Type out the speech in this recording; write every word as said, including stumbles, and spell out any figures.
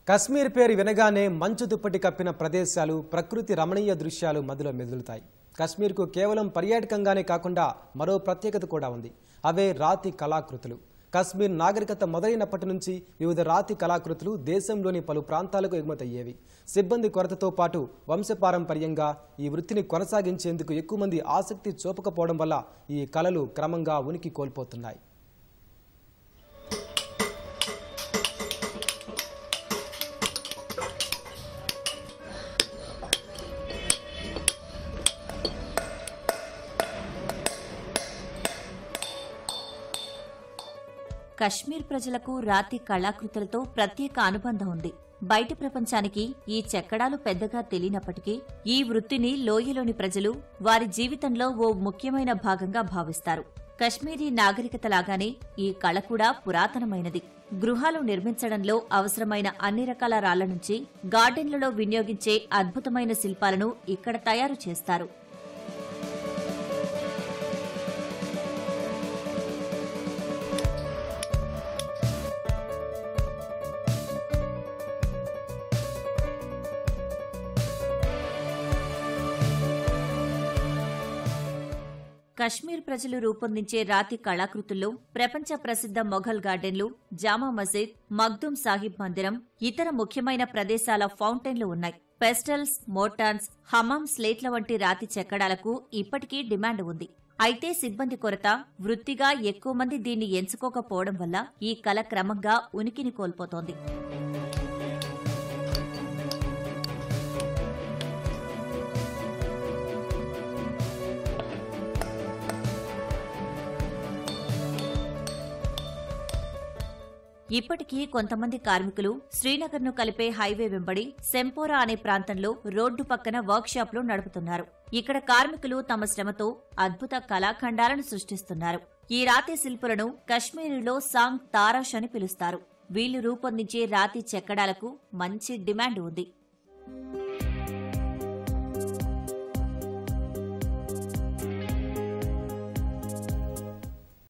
కశ్మీర్ పేరు వినగానే మంచు దుప్పటి కప్పిన ప్రదేశాలు, ప్రకృతి రమణీయ దృశ్యాలు మదిలో మెదులుతాయి. కశ్మీర్కు కేవలం పర్యాటకంగానే కాకుండా మరో ప్రత్యేకత కూడా ఉంది. అవే రాతి కళాకృతులు. కశ్మీర్ నాగరికత మొదలైనప్పటి నుంచి వివిధ రాతి కళాకృతులు దేశంలోని పలు ప్రాంతాలకు ఎగుమతయ్యేవి. సిబ్బంది కొరతతో పాటు వంశపారంపర్యంగా ఈ వృత్తిని కొనసాగించేందుకు ఎక్కువ మంది ఆసక్తి చూపకపోవడం వల్ల ఈ కళలు క్రమంగా ఉనికి కోల్పోతున్నాయి. కశ్మీర్ ప్రజలకు రాతి కళాకృతులతో ప్రత్యేక అనుబంధం ఉంది. బయట ప్రపంచానికి ఈ చెక్కడాలు పెద్దగా తెలియనప్పటికీ ఈ వృత్తిని లోయలోని ప్రజలు వారి జీవితంలో ఓ ముఖ్యమైన భాగంగా భావిస్తారు. కశ్మీరీ నాగరికత లాగానే ఈ కళ కూడా పురాతనమైనది. గృహాలు నిర్మించడంలో అవసరమైన అన్ని రకాల రాళ్ల నుంచి గార్డెన్లలో వినియోగించే అద్భుతమైన శిల్పాలను ఇక్కడ తయారు చేస్తారు. కశ్మీర్ ప్రజలు రూపొందించే రాతి కళాకృతుల్లో ప్రపంచ ప్రసిద్ధ మొఘల్ గార్డెన్లు, జామా మసీద్, మగ్దుమ్ సాహిబ్ మందిరం, ఇతర ముఖ్యమైన ప్రదేశాల ఫౌంటైన్లు ఉన్నాయి. పెస్టల్స్, మోర్టాన్స్, హమామ్ స్లేట్ల వంటి రాతి చెక్కడాలకు ఇప్పటికీ డిమాండ్ ఉంది. అయితే సిబ్బంది కొరత, వృత్తిగా ఎక్కువ మంది దీన్ని ఎంచుకోకపోవడం వల్ల ఈ కళ క్రమంగా ఉనికిని కోల్పోతోంది. ఇప్పటికీ కొంతమంది కార్మికులు శ్రీనగర్ను కలిపే హైవే వెంబడి సెంపోరా అనే ప్రాంతంలో రోడ్డు పక్కన వర్క్షాప్లు నడుపుతున్నారు. ఇక్కడ కార్మికులు తమ శ్రమతో అద్భుత కళాఖండాలను సృష్టిస్తున్నారు. ఈ రాతి శిల్పులను కశ్మీరులో సాంగ్ తారాష్ అని పిలుస్తారు. వీళ్లు రూపొందించే రాతి చెక్కడాలకు మంచి డిమాండ్ ఉంది.